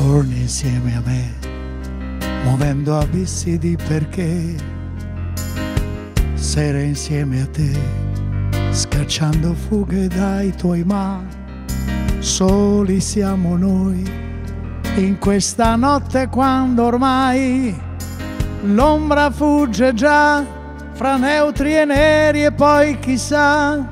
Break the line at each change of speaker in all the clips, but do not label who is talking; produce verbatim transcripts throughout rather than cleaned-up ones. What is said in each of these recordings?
torni insieme a me, muovendo abissi di perché, sere insieme a te, scacciando fughe dai tuoi ma, soli siamo noi, in questa notte quando ormai l'ombra fugge già, fra neutri e neri e poi chissà.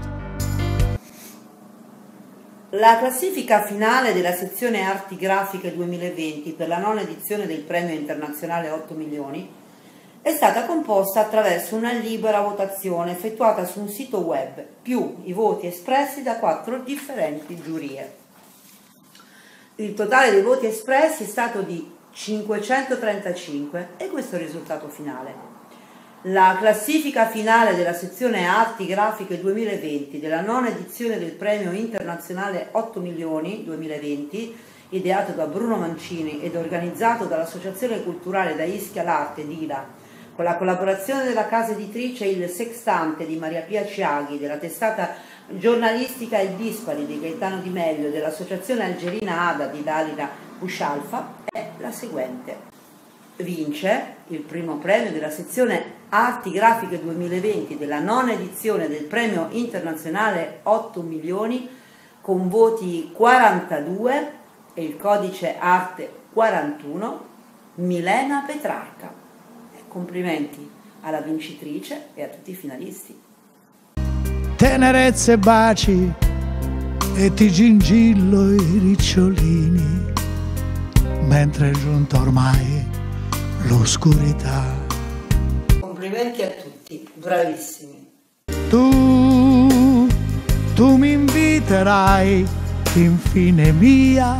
La classifica finale della sezione Arti Grafiche duemilaventi per la nona edizione del Premio Internazionale otto milioni è stata composta attraverso una libera votazione effettuata su un sito web, più i voti espressi da quattro differenti giurie. Il totale dei voti espressi è stato di cinquecentotrentacinque e questo è il risultato finale. La classifica finale della sezione Arti Grafiche duemilaventi della nona edizione del Premio Internazionale otto milioni duemilaventi, ideato da Bruno Mancini ed organizzato dall'Associazione Culturale da Ischia l'Arte Dila, con la collaborazione della casa editrice Il Sextante di Maria Pia Ciaghi, della testata giornalistica Il Dispari di Gaetano Di Meglio, dell'Associazione Algerina Ada di Dalila Buscialfa, è la seguente. Vince il primo premio della sezione Arti Grafiche duemilaventi della nona edizione del Premio Internazionale otto milioni con voti quarantadue e il codice Arte quarantuno, Milena Petrarca. Complimenti alla vincitrice e a tutti i finalisti.
Tenerezze e baci e ti gingillo i ricciolini, mentre è giunta ormai l'oscurità.
Complimenti a tutti, bravissimi.
Tu, tu mi inviterai infine mia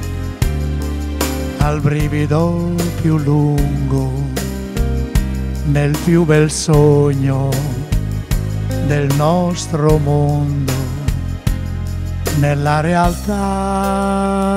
al brivido più lungo, nel più bel sogno del nostro mondo, nella realtà.